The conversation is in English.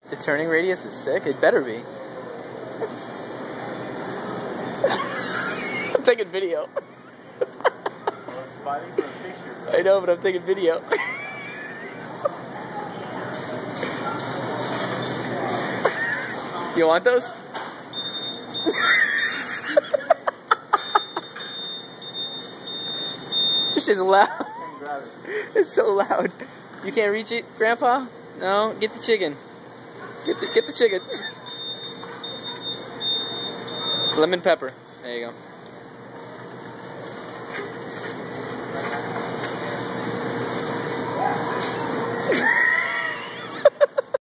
The turning radius is sick. It better be. I'm taking video. I know, but I'm taking video. You want those? This shit's loud. It's so loud. You can't reach it, Grandpa? No? Get the chicken. Get the chicken. Lemon pepper. There you go.